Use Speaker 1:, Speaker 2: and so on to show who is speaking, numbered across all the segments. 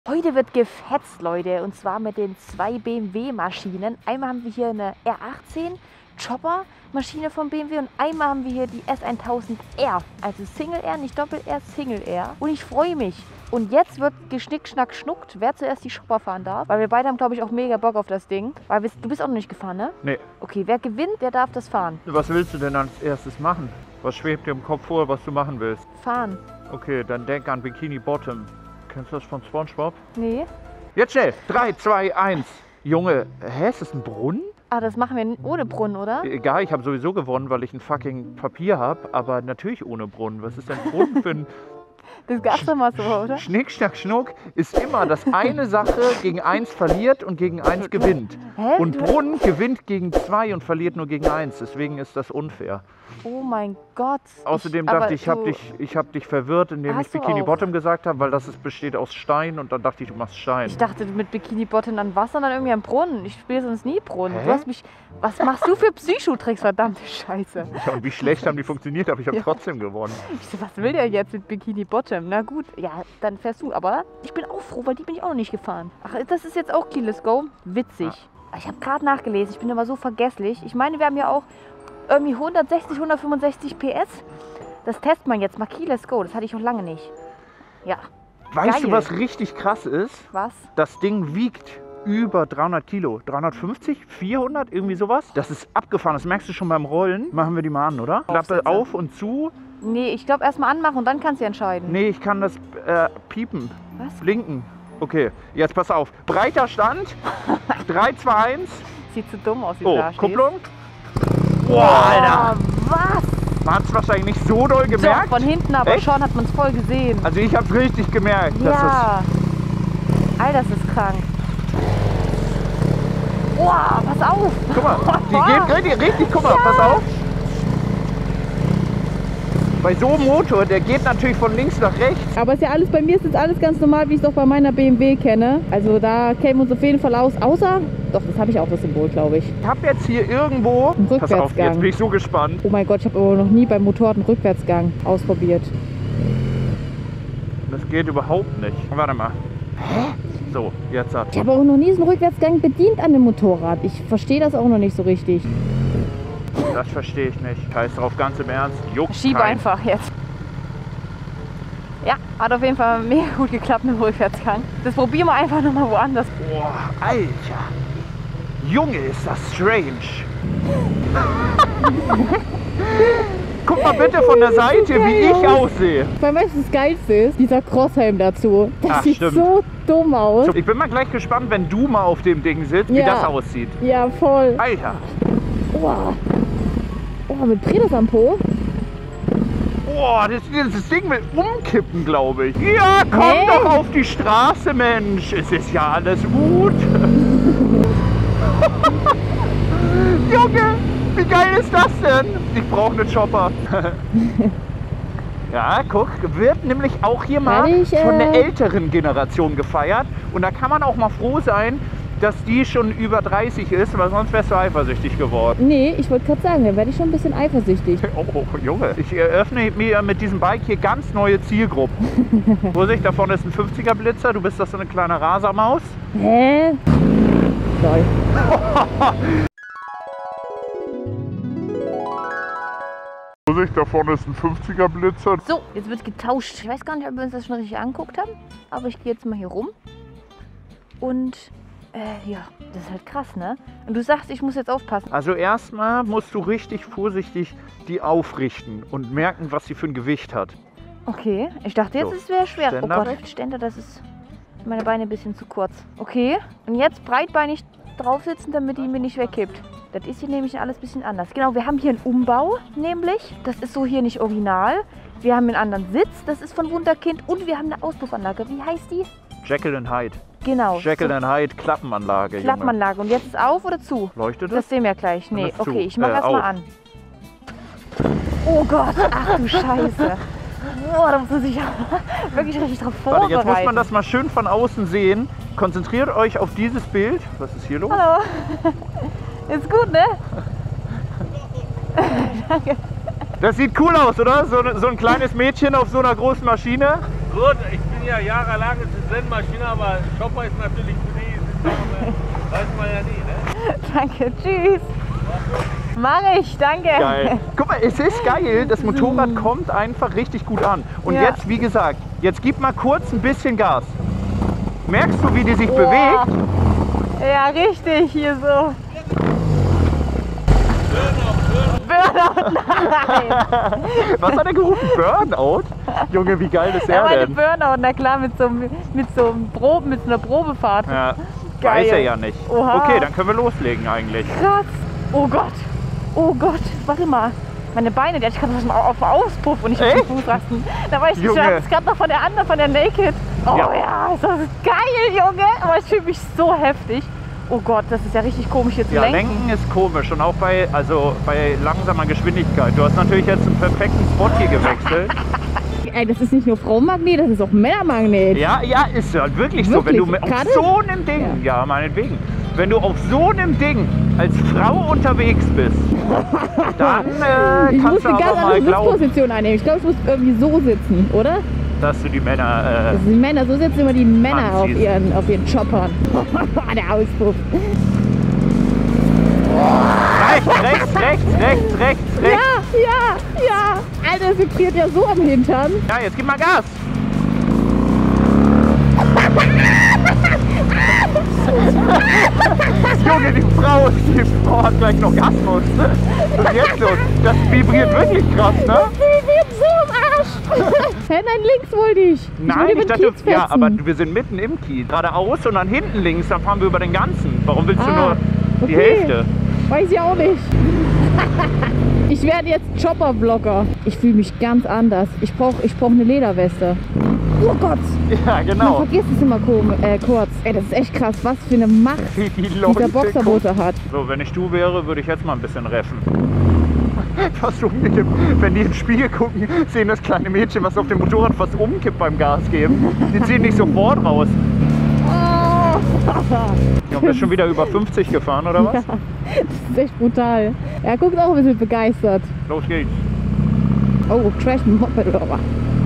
Speaker 1: Heute wird gefetzt, Leute, und zwar mit den zwei BMW-Maschinen. Einmal haben wir hier eine R18 Chopper-Maschine von BMW und einmal haben wir hier die S1000R, also Single R, nicht Doppel R, Single R. Und ich freue mich. Und jetzt wird geschnick, schnack, schnuckt, wer zuerst die Chopper fahren darf. Weil wir beide haben, glaube ich, auch mega Bock auf das Ding. Weil du bist auch noch nicht gefahren, ne?
Speaker 2: Nee.
Speaker 1: Okay, wer gewinnt, der darf das fahren.
Speaker 2: Was willst du denn als erstes machen? Was schwebt dir im Kopf vor, was du machen willst?
Speaker 1: Fahren.
Speaker 2: Okay, dann denk an Bikini Bottom. Kennst du das von SpongeBob?
Speaker 1: Nee.
Speaker 2: Jetzt schnell! 3, 2, 1. Junge, ist das ein Brunnen?
Speaker 1: Ah, das machen wir ohne Brunnen, oder?
Speaker 2: Egal, ich habe sowieso gewonnen, weil ich ein fucking Papier habe, aber natürlich ohne Brunnen. Was ist denn Brunnen für ein...
Speaker 1: Das gab's doch mal so, oder?
Speaker 2: Schnick, schnack, schnuck ist immer, dass eine Sache gegen 1 verliert und gegen 1 gewinnt.
Speaker 1: Hä?
Speaker 2: Und Brunnen gewinnt gegen 2 und verliert nur gegen 1. Deswegen ist das unfair.
Speaker 1: Oh mein Gott.
Speaker 2: Außerdem dachte ich, ich habe dich verwirrt, indem ich Bikini Bottom gesagt habe, weil das besteht aus Stein und dann dachte ich, du machst Stein.
Speaker 1: Ich dachte mit Bikini Bottom an Wasser und dann irgendwie am Brunnen. Ich spiele sonst nie Brunnen.
Speaker 2: Hä?
Speaker 1: Du hast mich. Was machst du für Psychotricks, verdammte Scheiße?
Speaker 2: Ja, und wie schlecht haben die funktioniert, aber ich habe
Speaker 1: Ja.
Speaker 2: trotzdem gewonnen.
Speaker 1: Ich so, was will der jetzt mit Bikini Bottom? Na gut, ja, dann fährst du. Aber ich bin auch froh, weil die bin ich auch noch nicht gefahren. Ach, das ist jetzt auch Keyless Go? Witzig.
Speaker 2: Ja.
Speaker 1: Ich habe gerade nachgelesen, ich bin immer so vergesslich. Ich meine, wir haben ja auch irgendwie 160, 165 PS. Das testet man jetzt mal. Keyless Go, das hatte ich noch lange nicht. Ja.
Speaker 2: Weißt
Speaker 1: Geil.
Speaker 2: du, was richtig krass ist?
Speaker 1: Was?
Speaker 2: Das Ding wiegt über 300 Kilo. 350, 400, irgendwie sowas. Das ist abgefahren, das merkst du schon beim Rollen. Machen wir die mal an, oder? Klappe
Speaker 1: Aufsätze.
Speaker 2: auf und zu.
Speaker 1: Nee, ich glaube erstmal anmachen und dann kannst du entscheiden.
Speaker 2: Nee, ich kann das piepen,
Speaker 1: Was?
Speaker 2: blinken. Okay, jetzt pass auf. Breiter Stand. 3, 2, 1.
Speaker 1: Sieht zu dumm aus, wie du
Speaker 2: Oh,
Speaker 1: da stehst.
Speaker 2: Kupplung. Boah, Alter.
Speaker 1: Was?
Speaker 2: Man hat es wahrscheinlich nicht so doll
Speaker 1: Doch,
Speaker 2: gemerkt.
Speaker 1: von hinten, aber
Speaker 2: Echt?
Speaker 1: schon hat man es voll gesehen.
Speaker 2: Also ich habe es richtig gemerkt. Dass
Speaker 1: Ja. Alter, das ist krank. Boah, pass auf.
Speaker 2: guck mal, die geht richtig, guck mal, pass auf. Bei so einem Motor, der geht natürlich von links nach rechts.
Speaker 3: Aber ist ja alles, bei mir ist jetzt alles ganz normal, wie ich es auch bei meiner BMW kenne. Also da kennen wir uns auf jeden Fall aus. Außer, doch, das habe ich auch, das Symbol, glaube ich.
Speaker 2: Ich habe jetzt hier irgendwo,
Speaker 3: Einen
Speaker 2: pass auf,
Speaker 3: Rückwärtsgang.
Speaker 2: jetzt bin ich so gespannt.
Speaker 3: Oh mein Gott, ich habe aber noch nie beim Motorrad einen Rückwärtsgang ausprobiert.
Speaker 2: Das geht überhaupt nicht. Warte mal. Hä? So, jetzt hat.
Speaker 3: Ich habe auch noch nie so einen Rückwärtsgang bedient an dem Motorrad. Ich verstehe das auch noch nicht so richtig.
Speaker 2: Das verstehe ich nicht. Scheiß drauf, ganz im Ernst. Juckt
Speaker 1: Schieb
Speaker 2: keinen.
Speaker 1: einfach jetzt. Ja, hat auf jeden Fall mega gut geklappt mit dem Rückwärtsgang. Das probieren wir einfach nochmal woanders.
Speaker 2: Boah, Alter. Junge, ist das strange. Guck mal bitte von der Seite, wie ich aussehe.
Speaker 3: Weil weißt du, das Geilste ist, dieser Crosshelm dazu. Das
Speaker 2: Ach,
Speaker 3: sieht
Speaker 2: stimmt.
Speaker 3: so dumm aus.
Speaker 2: Ich bin mal gleich gespannt, wenn du mal auf dem Ding sitzt, wie
Speaker 3: Ja.
Speaker 2: das aussieht.
Speaker 3: Ja, voll.
Speaker 2: Alter.
Speaker 3: Oh, oh mit Predas am Po.
Speaker 2: Boah, das Ding will umkippen, glaube ich. Ja, komm
Speaker 3: Hä?
Speaker 2: doch auf die Straße, Mensch. Es ist ja alles gut. Junge, wie geil ist das denn? Ich brauche einen Chopper. Ja, guck, wird nämlich auch hier mal
Speaker 3: Werde ich,
Speaker 2: von der älteren Generation gefeiert. Und da kann man auch mal froh sein, dass die schon über 30 ist, weil sonst wärst du eifersüchtig geworden.
Speaker 3: Nee, ich wollte gerade sagen, da werde ich schon ein bisschen eifersüchtig.
Speaker 2: Oh, Junge, ich eröffne mir mit diesem Bike hier ganz neue Zielgruppen. Vorsicht, da vorne ist ein 50er Blitzer, du bist doch so eine kleine Rasermaus.
Speaker 3: Hä? Lol.
Speaker 2: Vorsicht, da vorne ist ein 50er Blitzer.
Speaker 1: So, jetzt wird getauscht. Ich weiß gar nicht, ob wir uns das schon richtig angeguckt haben. Aber ich gehe jetzt mal hier rum. Und ja, das ist halt krass, ne? Und du sagst, ich muss jetzt aufpassen.
Speaker 2: Also erstmal musst du richtig vorsichtig die aufrichten und merken, was sie für ein Gewicht hat.
Speaker 1: Okay, ich dachte jetzt,
Speaker 2: So,
Speaker 1: es wäre schwer.
Speaker 2: Ständer
Speaker 1: Oh Gott,
Speaker 2: weg.
Speaker 1: Ständer, das ist meine Beine ein bisschen zu kurz. Okay, und jetzt breitbeinig drauf sitzen, damit die mir nicht wegkippt. Das ist hier nämlich alles ein bisschen anders. Genau, wir haben hier einen Umbau, nämlich. Das ist so hier nicht original. Wir haben einen anderen Sitz, das ist von Wunderkind. Und wir haben eine Auspuffanlage. Wie heißt die?
Speaker 2: Jekyll and Hyde.
Speaker 1: Genau.
Speaker 2: Jekyll and Hyde Klappenanlage. Junge.
Speaker 1: Klappenanlage. Und jetzt ist auf oder zu?
Speaker 2: Leuchtet
Speaker 1: Das
Speaker 2: das?
Speaker 1: sehen wir gleich. Nee,
Speaker 2: ist zu.
Speaker 1: okay, ich mache erst
Speaker 2: auf.
Speaker 1: mal an. Oh Gott, ach du Scheiße. Boah, da muss man sich ja wirklich richtig drauf
Speaker 2: Warte,
Speaker 1: vorbereiten.
Speaker 2: jetzt muss man das mal schön von außen sehen. Konzentriert euch auf dieses Bild. Was ist hier los?
Speaker 1: Hallo. Ist gut, ne?
Speaker 2: Das sieht cool aus, oder? So ein kleines Mädchen auf so einer großen Maschine.
Speaker 4: Gut, ich bin sind ja jahrelang Rennmaschine, aber Chopper ist natürlich weiß man ja nie, ne?
Speaker 1: Danke, tschüss. Mach ich, danke.
Speaker 2: Geil. Guck mal, es ist geil, das Motorrad kommt einfach richtig gut an. Und
Speaker 1: Ja.
Speaker 2: jetzt, wie gesagt, jetzt gib mal kurz ein bisschen Gas. Merkst du, wie die sich
Speaker 1: Oh.
Speaker 2: bewegt?
Speaker 1: Ja, richtig, hier so. Burnout, nein.
Speaker 2: Was hat er gerufen? Burnout? Junge, wie geil ist
Speaker 1: Er
Speaker 2: er
Speaker 1: meinte
Speaker 2: denn?
Speaker 1: Burnout, na klar, mit so einer Probefahrt.
Speaker 2: Ja,
Speaker 1: Geil.
Speaker 2: weiß er ja nicht.
Speaker 1: Oha.
Speaker 2: Okay, dann können wir loslegen eigentlich.
Speaker 1: Krass. Oh Gott. Oh Gott. Warte mal. Meine Beine, die hatte ich gerade auf dem Auspuff und ich auf
Speaker 2: Echt?
Speaker 1: den Fußrasten. Da war ich
Speaker 2: Junge.
Speaker 1: gerade noch von der anderen, von der Naked. Oh
Speaker 2: Ja.
Speaker 1: ja, ist das geil, Junge. Aber ich fühle mich so heftig. Oh Gott, das ist ja richtig komisch hier zu
Speaker 2: Ja,
Speaker 1: lenken.
Speaker 2: Lenken ist komisch und auch bei langsamer Geschwindigkeit. Du hast natürlich jetzt einen perfekten Spot hier gewechselt.
Speaker 3: Ey, das ist nicht nur Frauenmagnet, das ist auch Männermagnet.
Speaker 2: Ja, ist ja wirklich so. Wenn
Speaker 3: Wirklich?
Speaker 2: du auf
Speaker 3: Gerade?
Speaker 2: so einem Ding, ja, meinetwegen, wenn du auf so einem Ding als Frau unterwegs bist, dann
Speaker 3: Ich muss
Speaker 2: kannst du
Speaker 3: eine ganz
Speaker 2: aber mal
Speaker 3: andere
Speaker 2: glauben,
Speaker 3: Sitzposition einnehmen. Ich glaube, ich muss irgendwie so sitzen, oder?
Speaker 2: dass du die Männer...
Speaker 3: Also die Männer, so sitzen immer die Männer auf
Speaker 2: Anziehst.
Speaker 3: ihren Choppern. Der Auspuff.
Speaker 2: rechts.
Speaker 3: Ja. Alter, das vibriert ja so am Hintern.
Speaker 2: Ja, jetzt gib mal Gas. Junge, die Frau hat gleich noch Gasmus. Was ist jetzt los? Das vibriert wirklich krass, ne?
Speaker 3: Vibriert so am Arsch. Hey, nein, links wollte ich.
Speaker 2: Nein,
Speaker 3: wollte
Speaker 2: ich
Speaker 3: über den
Speaker 2: dachte,
Speaker 3: Kiez
Speaker 2: ja,
Speaker 3: fetzen.
Speaker 2: aber wir sind mitten im Kiez. Geradeaus und dann hinten links, dann fahren wir über den ganzen. Warum willst du nur die
Speaker 3: okay.
Speaker 2: Hälfte?
Speaker 3: Weiß ich auch nicht. Ich werde jetzt Chopper-Vlogger. Ich fühle mich ganz anders. Ich brauch eine Lederweste. Oh Gott.
Speaker 2: Ja,
Speaker 3: Man
Speaker 2: genau.
Speaker 3: vergisst es immer kurz. Ey, das ist echt krass, was für eine Macht
Speaker 2: Wie die
Speaker 3: dieser
Speaker 2: Leute
Speaker 3: Boxermotor hat.
Speaker 2: So, wenn ich du wäre, würde ich jetzt mal ein bisschen reffen. Fast umgekippt. Wenn die ins Spiegel gucken, sehen das kleine Mädchen, was auf dem Motorrad fast umkippt beim Gas geben. Die ziehen nicht sofort raus. Ja, bist schon wieder über 50 gefahren, oder was?
Speaker 3: Das ist echt brutal. Er guckt auch ein bisschen begeistert.
Speaker 2: Los geht's.
Speaker 3: Oh, Crash Moped oder was?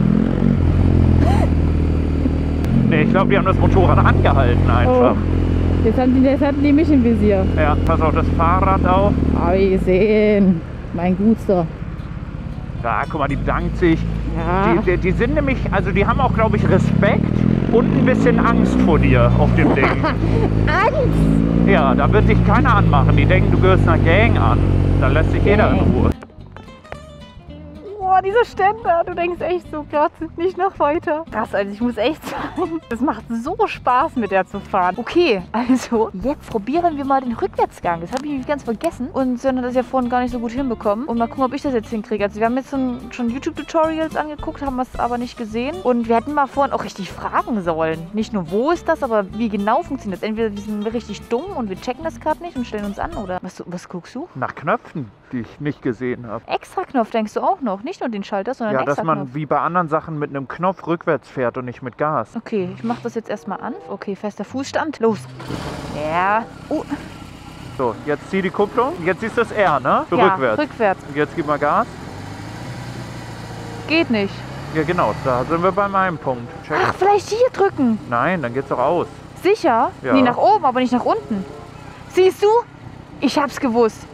Speaker 2: Nee, ich glaube, die haben das Motorrad angehalten einfach.
Speaker 3: Oh. Jetzt hatten die mich im Visier.
Speaker 2: Ja, pass auf das Fahrrad auf.
Speaker 3: Hab ich gesehen. Mein Gutster.
Speaker 2: Da, guck mal, die bedankt sich.
Speaker 3: Ja.
Speaker 2: Die sind nämlich, also die haben auch, glaube ich, Respekt und ein bisschen Angst vor dir auf dem Ding.
Speaker 3: Angst!
Speaker 2: Ja, da wird dich keiner anmachen. Die denken, du gehörst einer Gang an. Da lässt sich jeder in Ruhe.
Speaker 1: Boah, dieser Ständer, du denkst echt so, Gott, nicht noch weiter. Krass, also ich muss echt sagen, das macht so Spaß mit der zu fahren. Okay, also jetzt probieren wir mal den Rückwärtsgang. Das habe ich nämlich ganz vergessen und Sören hat das ja vorhin gar nicht so gut hinbekommen. Und mal gucken, ob ich das jetzt hinkriege. Also wir haben jetzt schon YouTube-Tutorials angeguckt, haben es aber nicht gesehen. Und wir hätten mal vorhin auch richtig fragen sollen. Nicht nur, wo ist das, aber wie genau funktioniert das. Entweder wir sind richtig dumm und wir checken das gerade nicht und stellen uns an, oder was guckst du?
Speaker 2: Nach Knöpfen, die ich nicht gesehen habe.
Speaker 1: Extraknopf denkst du auch noch? Nicht nur den Schalter, sondern
Speaker 2: Ja,
Speaker 1: den
Speaker 2: dass
Speaker 1: Extraknopf.
Speaker 2: man wie bei anderen Sachen mit einem Knopf rückwärts fährt und nicht mit Gas.
Speaker 1: Okay, ich mache das jetzt erstmal an. Okay, fester Fußstand. Los. Ja.
Speaker 2: So, jetzt zieh die Kupplung. Jetzt siehst du das R, ne? So
Speaker 1: Ja,
Speaker 2: rückwärts.
Speaker 1: rückwärts.
Speaker 2: Jetzt gib mal Gas.
Speaker 1: Geht nicht.
Speaker 2: Ja, genau, da sind wir bei meinem Punkt. Check.
Speaker 1: Ach, vielleicht hier drücken.
Speaker 2: Nein, dann geht's doch aus.
Speaker 1: Sicher?
Speaker 2: Ja.
Speaker 1: Nee, nach oben, aber nicht nach unten. Siehst du? Ich hab's gewusst.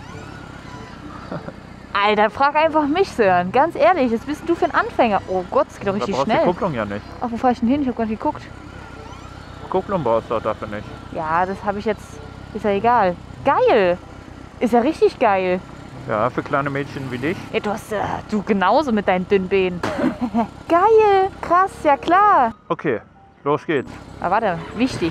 Speaker 1: Alter, frag einfach mich, Sören. Ganz ehrlich, was bist du für ein Anfänger? Oh Gott, es geht doch
Speaker 2: Da
Speaker 1: richtig
Speaker 2: brauchst du die
Speaker 1: schnell.
Speaker 2: Kupplung ja nicht.
Speaker 1: Ach, wo fahr ich denn hin? Ich hab gar nicht geguckt.
Speaker 2: Kupplung brauchst du auch dafür nicht.
Speaker 1: Ja, das habe ich jetzt. Ist ja egal. Geil. Ist ja richtig geil.
Speaker 2: Ja, für kleine Mädchen wie dich.
Speaker 1: Ja, du genauso mit deinen dünnen Beinen. Geil. Krass, ja klar.
Speaker 2: Okay, los geht's.
Speaker 1: Aber warte, wichtig.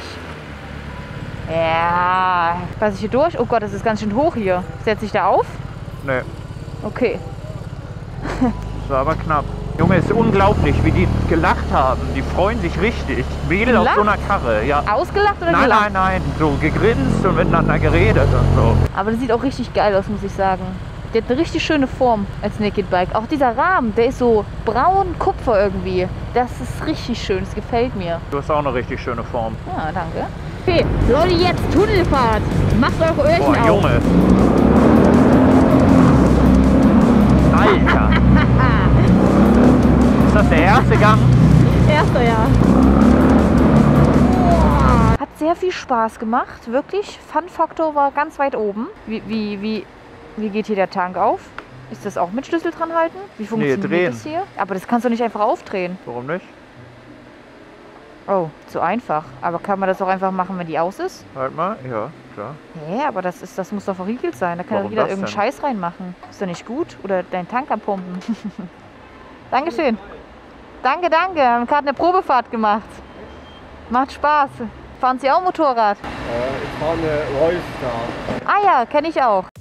Speaker 1: Ja, passe ich hier durch? Oh Gott, das ist ganz schön hoch hier. Setze ich da auf?
Speaker 2: Nee,
Speaker 1: Okay.
Speaker 2: das war aber knapp. Junge, ist unglaublich, wie die gelacht haben. Die freuen sich richtig. Mädel auf
Speaker 1: Gelacht?
Speaker 2: so einer Karre, ja.
Speaker 1: Ausgelacht oder
Speaker 2: Nein,
Speaker 1: gelacht?
Speaker 2: nein, nein, so gegrinst und miteinander geredet und so.
Speaker 1: Aber das sieht auch richtig geil aus, muss ich sagen. Der hat eine richtig schöne Form als Naked Bike. Auch dieser Rahmen, der ist so braun Kupfer irgendwie. Das ist richtig schön, das gefällt mir.
Speaker 2: Du hast auch eine richtig schöne Form.
Speaker 1: Ja, danke.
Speaker 3: Okay, Leute, jetzt Tunnelfahrt. Macht eure Öhrchen
Speaker 2: Boah,
Speaker 3: auf.
Speaker 2: Junge. Alter. Ist das der erste Gang?
Speaker 3: Erster Jahr.
Speaker 1: Hat sehr viel Spaß gemacht, wirklich. Fun-Faktor war ganz weit oben. Wie geht hier der Tank auf? Ist das auch mit Schlüssel dran halten? Wie funktioniert
Speaker 2: drehen.
Speaker 1: das hier? Aber das kannst du nicht einfach aufdrehen.
Speaker 2: Warum nicht?
Speaker 1: Oh, zu einfach. Aber kann man das auch einfach machen, wenn die aus ist?
Speaker 2: Halt mal, ja, klar.
Speaker 1: Nee, aber das muss doch verriegelt sein. Da kann doch
Speaker 2: Warum
Speaker 1: jeder
Speaker 2: das
Speaker 1: irgendeinen
Speaker 2: denn?
Speaker 1: Scheiß reinmachen. Ist doch nicht gut? Oder deinen Tank abpumpen. Dankeschön. Danke, danke. Wir haben gerade eine Probefahrt gemacht. Macht Spaß. Fahren Sie auch Motorrad?
Speaker 4: Ich fahre eine Rollstar.
Speaker 1: Ah ja, kenne ich auch.